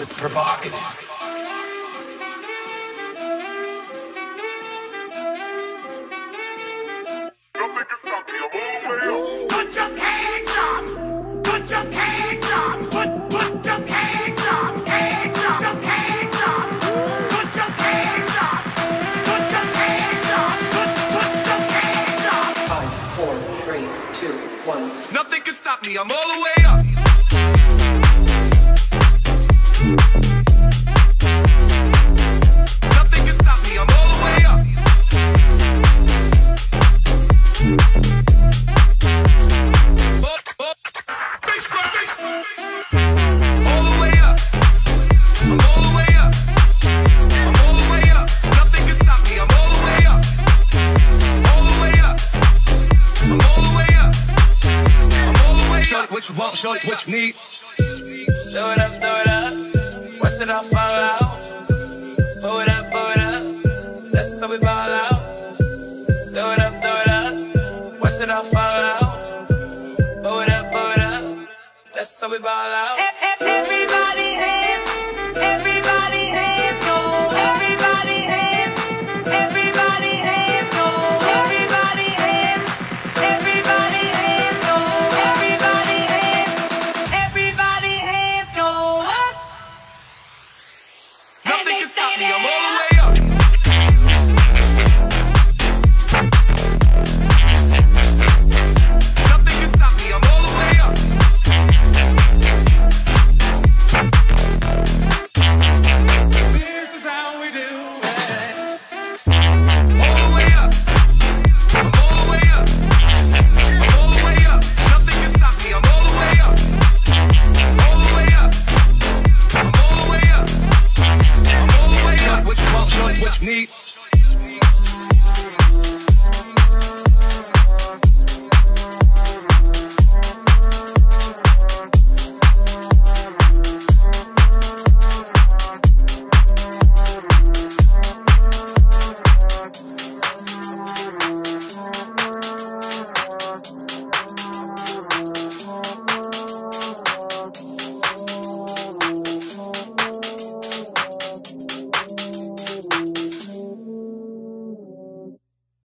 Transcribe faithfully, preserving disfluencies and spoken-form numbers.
it's provocative. Put your hands up! Put your hands up! Put, put your hands up! Hands up! Your hands up! Put your hands up! Put your hands up! Put, put your hands up! Five, four, three, two, one. Nothing can stop me, I'm all the way up! Nothing can stop me, I'm all the way up! What you want, show it what you need. Throw it up, throw it up. Watch it all fall out. Pull it up, pull it up. That's how we ball out. Throw it up, throw it up. Watch it all fall out. Pull it up, pull it up. That's how we ball out.